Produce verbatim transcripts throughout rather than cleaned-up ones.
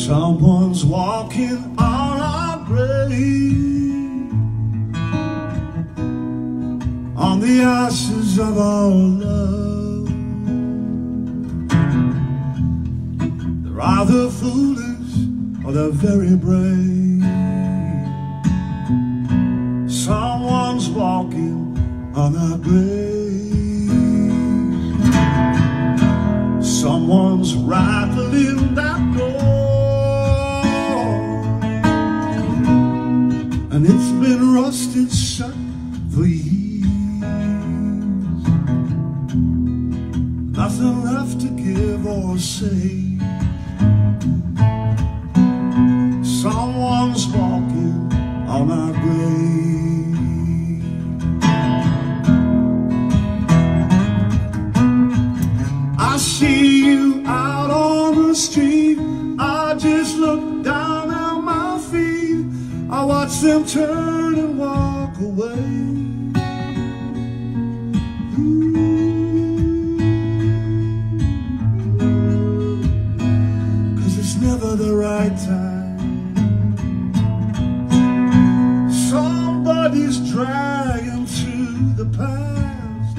Someone's walking on our grave, on the ashes of our love. They're either foolish or they're very brave. Someone's walking on our grave. Someone's rattling that door, and it's been rusted shut for years. Nothing left to give or say. Someone's walking on our grave. I see you out on the street. I just look down at my feet. I watch them turn and walk away. Cause it's never the right time. Somebody's dragging through the past.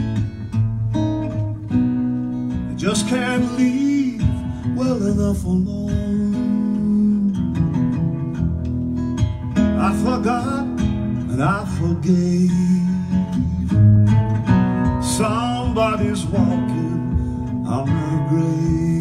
They just can't leave well enough alone. I forgot and I forgave. Somebody's walking on my grave.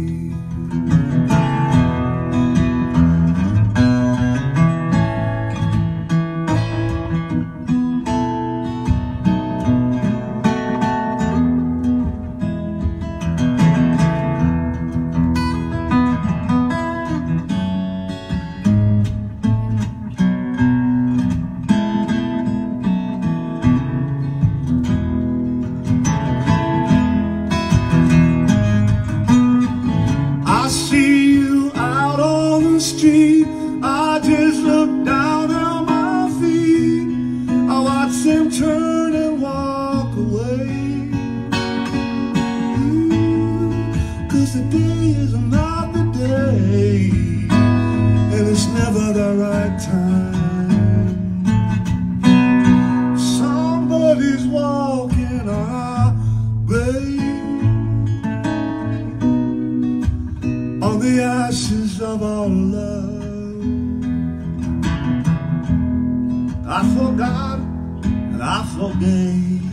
Street, I just look down at my feet. I watch them turn and walk away. Ooh, cause the day is not the day, and it's never the right time. Somebody's walking on our grave, on the ashes of our love. I forgot and I forgave.